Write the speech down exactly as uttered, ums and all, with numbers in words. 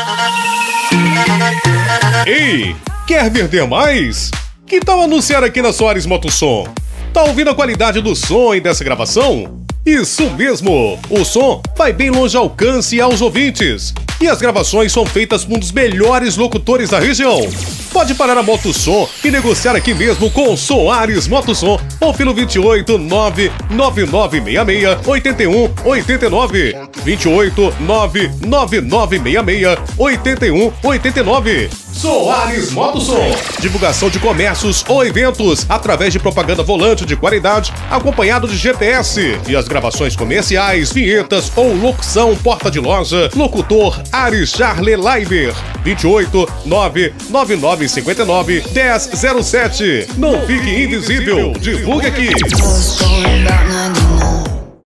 Ei, quer vender mais? Que tal anunciar aqui na Soares Motossom? Tá ouvindo a qualidade do som e dessa gravação? Isso mesmo! O som vai bem longe ao alcance aos ouvintes. E as gravações são feitas por um dos melhores locutores da região. Pode parar a Motossom e negociar aqui mesmo com Soares Motossom ou pelo vinte e oito, nove nove nove seis seis, oito um oito nove. vinte e oito, nove nove nove seis seis, oito um oito nove. Soares Motossom. Divulgação de comércios ou eventos através de propaganda volante de qualidade acompanhado de G P S. E as gravações comerciais, vinhetas ou locução porta de loja. Locutor Ari Charle Leiber. vinte e oito, nove nove nove cinco nove, um zero zero sete. Não fique invisível. Divulgue aqui.